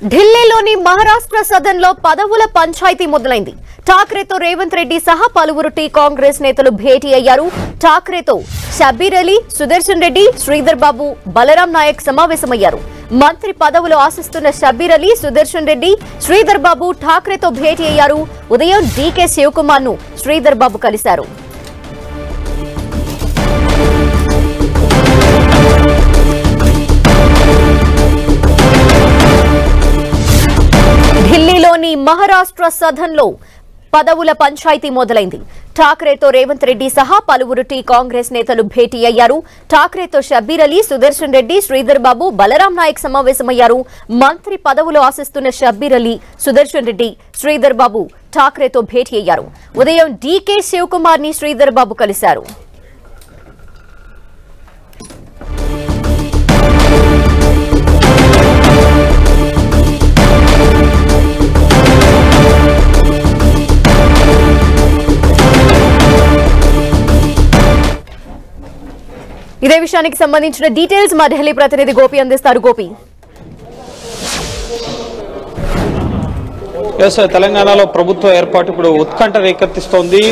ఢిల్లీలోని మహారాష్ట్ర సదన్లో పదవుల పంచాయతీ మొదలైంది. ఠాక్రేతో రేవంత్ రెడ్డి సహా పలువురు టీ కాంగ్రెస్ నేతలు భేటీ అయ్యారు. ఠాక్రేతో షబ్బీర్ అలీ, సుదర్శన్ రెడ్డి, శ్రీధర్ బాబు, బలరాం నాయక్ సమావేశమయ్యారు. మంత్రి పదవులు ఆశిస్తున్న షబ్బీర్ అలీ, సుదర్శన్ రెడ్డి, శ్రీధర్ బాబు ఠాక్రేతో భేటీ అయ్యారు. ఉదయం డీకే శివకుమార్ ను శ్రీధర్ బాబు కలిశారు. ఢిల్లీలోని మహారాష్ట్ర సదన్లో పదవుల పంచాయతీ మొదలైంది. ఠాక్రేతో రేవంత్ రెడ్డి సహా పలువురు టీ కాంగ్రెస్ నేతలు భేటీ అయ్యారు. ఠాక్రేతో షబ్బీర్ అలీ, సుదర్శన్ రెడ్డి, శ్రీధర్ బాబు, బలరాం నాయక్ సమావేశమయ్యారు. మంత్రి పదవులు ఆశిస్తున్న షబ్బీర్ అలీ, సుదర్శన్ రెడ్డి, శ్రీధర్ బాబు ఠాక్రేతో భేటీ అయ్యారు. ఉదయం డీకే శివకుమార్ ని శ్రీధర్ బాబు కలిశారు. ఇదే విషయానికి సంబంధించిన డీటెయిల్స్ మా ఢిల్లీ ప్రతినిధి గోపి అందిస్తారు. గోపి, తెలంగాణలో ప్రభుత్వ ఏర్పాటు ఇప్పుడు ఉత్కంఠ రేకెత్తిస్తోంది.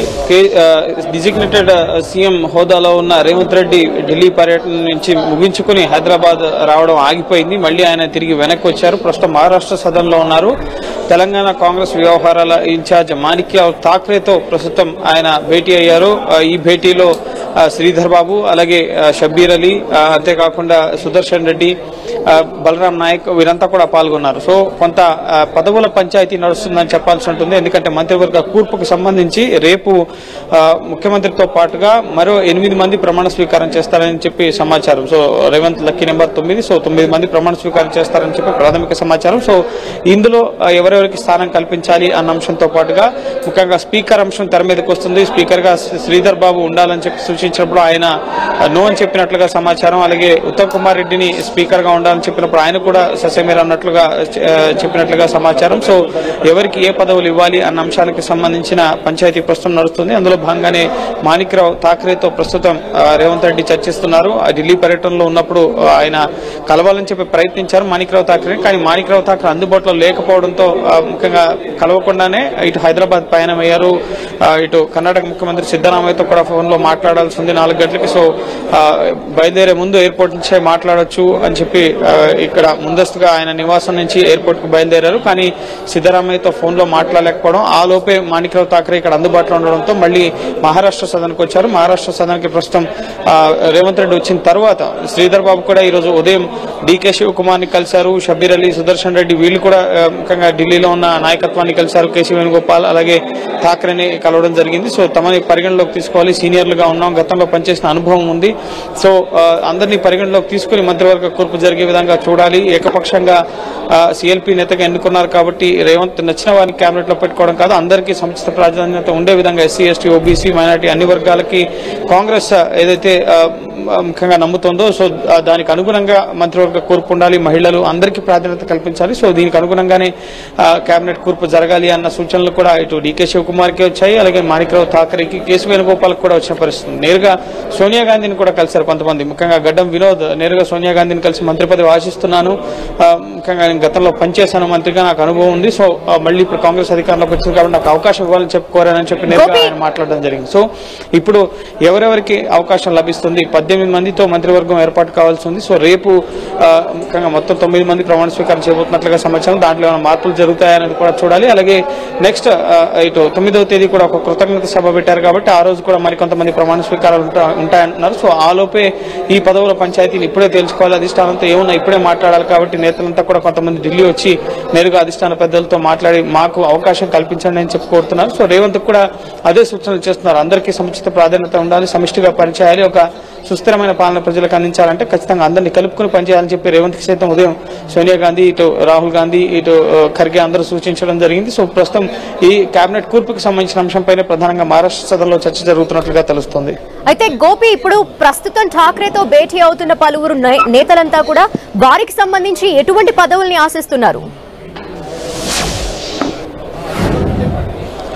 డిజిగ్నేటెడ్ సీఎం హోదాలో ఉన్న రేవంత్ రెడ్డి ఢిల్లీ పర్యటన నుంచి ముగించుకుని హైదరాబాద్ రావడం ఆగిపోయింది. మళ్లీ ఆయన తిరిగి వెనక్కి వచ్చారు. ప్రస్తుతం మహారాష్ట్ర సదన్లో ఉన్నారు. తెలంగాణ కాంగ్రెస్ వ్యవహారాల ఇన్ఛార్జ్ మాణిక్రావు ఠాక్రేతో ప్రస్తుతం ఆయన భేటీ అయ్యారు. ఈ భేటీలో శ్రీధర్ బాబు, అలాగే షబ్బీర్ అలీ, అంతేకాకుండా సుదర్శన్ రెడ్డి, బలరాం నాయక్ వీరంతా కూడా పాల్గొన్నారు. సో కొంత పదవుల పంచాయతీ నడుస్తుందని చెప్పాల్సి ఉంటుంది. ఎందుకంటే మంత్రివర్గ కూర్పుకు సంబంధించి రేపు ముఖ్యమంత్రితో పాటుగా మరో 8 మంది ప్రమాణ స్వీకారం చేస్తారని చెప్పి సమాచారం. So Revanth lucky number 9. So 9 మంది ప్రమాణ స్వీకారం చేస్తారని చెప్పి ప్రాథమిక సమాచారం. సో ఇందులో ఎవరెవరికి స్థానం కల్పించాలి అన్న అంశంతో పాటుగా ముఖ్యంగా స్పీకర్ అంశం తెర మీదకి వస్తుంది. స్పీకర్ గా శ్రీధర్ బాబు ఉండాలని చెప్పి సూచించినప్పుడు ఆయన నో అని చెప్పినట్లుగా సమాచారం. అలాగే ఉత్తమ్ కుమార్ రెడ్డిని స్పీకర్ గా ఉండాలని చెప్పినప్పుడు ఆయన కూడా ససేమేర్ అన్నట్లుగా చెప్పినట్లుగా సమాచారం. సో ఎవరికి ఏ పదవులు ఇవ్వాలి అన్న అంశాలకు సంబంధించిన పంచాయతీ ప్రస్తుతం నడుస్తుంది. అందులో భాగంగానే మాణిక్రావు ఠాక్రేతో ప్రస్తుతం రేవంత్ రెడ్డి చర్చిస్తున్నారు. ఢిల్లీ పర్యటనలో ఉన్నప్పుడు ఆయన కలవాలని చెప్పి ప్రయత్నించారు మాణిక్రావు ఠాక్రే. కానీ మాణిక్రావు ఠాక్రే అందుబాటులో లేకపోవడంతో ముఖ్యంగా కలవకుండానే ఇటు హైదరాబాద్ పయనమయ్యారు. ఇటు కర్ణాటక ముఖ్యమంత్రి సిద్దరామయ్యతో కూడా ఫోన్ లో మాట్లాడాల్సి ఉంది 4 గంటలకి. సో బయలుదేరే ముందు ఎయిర్పోర్ట్ నుంచే మాట్లాడొచ్చు అని చెప్పి ఇక్కడ ముందస్తుగా ఆయన నివాసం నుంచి ఎయిర్పోర్ట్ కు బయలుదేరారు. కానీ సిద్దరామయ్యతో ఫోన్ లో మాట్లాడలేకపోవడం, ఆ లోపే మాణిక్రావు ఠాక్రే ఇక్కడ అందుబాటులో ఉండడంతో మళ్లీ మహారాష్ట్ర సదన్కి వచ్చారు. మహారాష్ట్ర సదన్కి ప్రస్తుతం రేవంత్ రెడ్డి వచ్చిన తర్వాత శ్రీధర్ బాబు కూడా ఈ రోజు ఉదయం డీకే శివకుమార్ ని కలిశారు. షబ్బీర్ అలీ, సుదర్శన్ రెడ్డి వీళ్ళు కూడా ముఖ్యంగా ఢిల్లీలో ఉన్న నాయకత్వాన్ని కలిశారు. కేసీ వేణుగోపాల్ అలాగే ఠాక్రేని కలవడం జరిగింది. సో తమని పరిగణలోకి తీసుకోవాలి, సీనియర్లుగా ఉన్నాం, గతంలో పనిచేసిన అనుభవం ఉంది. సో అందరినీ పరిగణలోకి తీసుకుని మంత్రివర్గ కూర్పు జరిగే విధంగా చూడాలి. ఏకపక్షంగా సిఎల్పీ నేతగా ఎన్నుకున్నారు కాబట్టి రేవంత్ నచ్చిన వారిని కేబినెట్ లో పెట్టుకోవడం కాదు, అందరికీ సముచిత ప్రాధాన్యత ఉండే విధంగా ఎస్సీ, ఎస్టీ, ఓబీసీ, మైనారిటీ అన్ని వర్గాలకి కాంగ్రెస్ ఏదైతే ముఖ్యంగా నమ్ముతుందో సో దానికి అనుగుణంగా మంత్రివర్గ కూర్పు ఉండాలి. మహిళలు అందరికీ ప్రాధాన్యత కల్పించాలి. సో దీనికి అనుగుణంగానే కేబినెట్ కూర్పు జరగాలి అన్న సూచనలు కూడా ఇటు డీకే శివకుమార్ కి వచ్చాయి. అలాగే మాణిక్రావు ఠాక్రేకి, కేసీ వేణుగోపాల్ కూడా వచ్చిన పరిస్థితి. నేరుగా సోనియా గాంధీని కూడా కలిశారు కొంతమంది. ముఖ్యంగా గడ్డం వినోద్ నేరుగా సోనియా గాంధీని కలిసి మంత్రి పదవి ఆశిస్తున్నాను, ముఖ్యంగా నేను గతంలో పనిచేశాను మంత్రిగా, నాకు అనుభవం ఉంది. సో మళ్ళీ ఇప్పుడు కాంగ్రెస్ అధికారంలోకి వచ్చింది కాబట్టి నాకు అవకాశం ఇవ్వాలని చెప్పుకోరానని చెప్పి నేరుగా ఆయన మాట్లాడడం జరిగింది. సో ఇప్పుడు ఎవరెవరికి అవకాశం లభిస్తుంది? 18 మందితో మంత్రివర్గం ఏర్పాటు కావాల్సి ఉంది. సో రేపు ముఖ్యంగా మొత్తం 9 మంది ప్రమాణ స్వీకారం చేయబోతున్నట్లుగా సమాచారం. దాంట్లో ఏమైనా మార్పులు జరుగుతాయని కూడా చూడాలి. అలాగే నెక్స్ట్ ఇటు 9వ తేదీ కూడా ఒక కృతజ్ఞత సభ పెట్టారు కాబట్టి ఆ రోజు కూడా మరికొంతమంది ప్రమాణ స్వీకారాలు ఉంటాయంటున్నారు. సో ఆ లోపే ఈ పదవుల పంచాయతీని ఇప్పుడే తెలుసుకోవాలి. అధిష్టానంతో ఏమున్నా ఇప్పుడే మాట్లాడాలి కాబట్టి నేతలంతా కూడా కొంతమంది ఢిల్లీ వచ్చి నేరుగా అధిష్టాన పెద్దలతో మాట్లాడి మాకు అవకాశం కల్పించండి అని చెప్పి కోరుతున్నారు. సో రేవంత్ కూడా అదే సూచనలు చేస్తున్నారు. అందరికీ సముచిత ప్రాధాన్యత ఉండాలి, సమిష్టిగా పనిచేయాలి, ఒక సుస్థిరమైన పాలన ప్రజలకు అందించాలంటే ఖచ్చితంగా అందరినీ కలుపుకుని పనిచేయాలని చెప్పి రేవంత్ కి సైతం ఉదయం సోనియా గాంధీ, ఇటు రాహుల్ గాంధీ, ఇటు ఖర్గే అందరూ సూచించడం జరిగింది. సో ప్రస్తుతం ఈ కేబినెట్ కూర్పుకు సంబంధించిన అంశంపైనే ప్రధానంగా మహారాష్ట్ర సదన్లో చర్చ జరుగుతున్నట్లుగా తెలుస్తోంది. అయితే గోపి, ఇప్పుడు ప్రస్తుతం ఠాక్రేతో భేటీ అవుతున్న పలువురు నేతలంతా కూడా వారికి సంబంధించి ఎటువంటి పదవుల్ని ఆశిస్తున్నారు?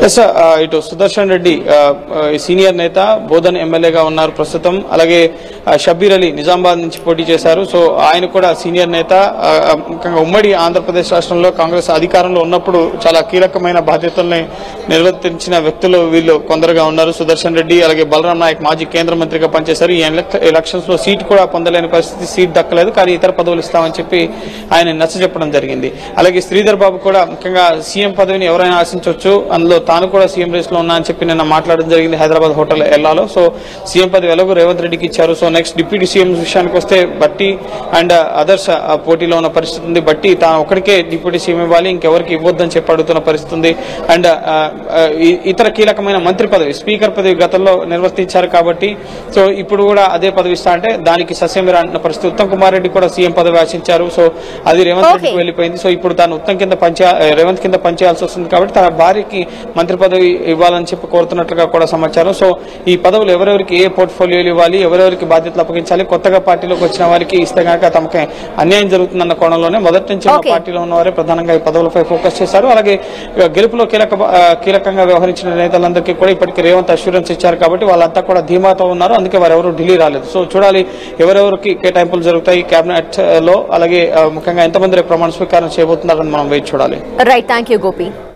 ఎస్ ఇటు సుదర్శన్ రెడ్డి సీనియర్ నేత బోధన్ ఎమ్మెల్యేగా ఉన్నారు ప్రస్తుతం. అలాగే షబ్బీర్ అలీ నిజామాబాద్ నుంచి పోటీ చేశారు. సో ఆయన కూడా సీనియర్ నేత. ముఖ్యంగా ఉమ్మడి ఆంధ్రప్రదేశ్ రాష్ట్రంలో కాంగ్రెస్ అధికారంలో ఉన్నప్పుడు చాలా కీలకమైన బాధ్యతల్ని నిర్వర్తించిన వ్యక్తులు వీళ్ళు కొందరుగా ఉన్నారు. సుదర్శన్ రెడ్డి అలాగే బలరాం నాయక్ మాజీ కేంద్ర మంత్రిగా పనిచేశారు. ఈ ఎలక్షన్స్ లో సీట్ కూడా పొందలేని పరిస్థితి, సీట్ దక్కలేదు, కానీ ఇతర పదవులు ఇస్తామని చెప్పి ఆయన నచ్చజెప్పడం జరిగింది. అలాగే శ్రీధర్ బాబు కూడా ముఖ్యంగా సీఎం పదవిని ఎవరైనా ఆశించవచ్చు, అందులో తాను కూడా సీఎం రేస్ లో ఉన్నా అని చెప్పి నిన్న మాట్లాడడం జరిగింది హైదరాబాద్ హోటల్ ఎల్లాలో. సో సీఎం పదవి ఎలాగో రేవంత్ రెడ్డికి ఇచ్చారు. సో నెక్స్ట్ డిప్యూటీ సీఎం విషయానికి వస్తే బట్టి అండ్ అదర్స్ పోటీలో ఉన్న పరిస్థితి ఉంది. బట్టి తాను ఒకరికే డిప్యూటీ సీఎం ఇవ్వాలి, ఇంకెవరికి ఇవ్వద్దని చెప్పి అడుగుతున్న పరిస్థితి ఉంది. అండ్ ఇతర కీలకమైన మంత్రి పదవి, స్పీకర్ పదవి గతంలో నిర్వర్తించారు కాబట్టి సో ఇప్పుడు కూడా అదే పదవి ఇస్తా అంటే దానికి సస్యమిరా అన్న పరిస్థితి. ఉత్తమ్ కుమార్ రెడ్డి కూడా సీఎం పదవి ఆశించారు. సో అది రేవంత్ రెడ్డికి వెళ్ళిపోయింది. సో ఇప్పుడు తాను రేవంత్ కింద పనిచేయాల్సి వస్తుంది కాబట్టి తన భార్యకి మంత్రి పదవి ఇవ్వాలని చెప్పి కోరుతున్నట్లుగా కూడా సమాచారం. సో ఈ పదవులు ఎవరెవరికి ఏ పోర్ట్ఫోలియోలు ఇవ్వాలి, ఎవరెవరికి బాధ్యతలు అప్పగించాలి, కొత్తగా పార్టీలోకి వచ్చిన వారికి ఇస్తే కనుక తమకి అన్యాయం జరుగుతుందన్న కోణంలోనే మొదటి నుంచి పార్టీలో ఉన్నవారే ప్రధానంగా ఈ పదవులపై ఫోకస్ చేశారు. అలాగే గెలుపులో కీలకంగా వ్యవహరించిన నేతలందరికీ కూడా ఇప్పటికీ రేవంత్ అష్యూరెన్స్ ఇచ్చారు కాబట్టి వాళ్ళంతా కూడా ధీమాతో ఉన్నారు. అందుకే వారెవరు ఢిల్లీ రాలేదు. సో చూడాలి ఎవరెవరికి కేటాయింపులు జరుగుతాయి కేబినెట్ లో, అలాగే ముఖ్యంగా ఎంతమంది ప్రమాణ స్వీకారం చేయబోతున్నారని మనం వేచి చూడాలి. Right, thank you Gopi.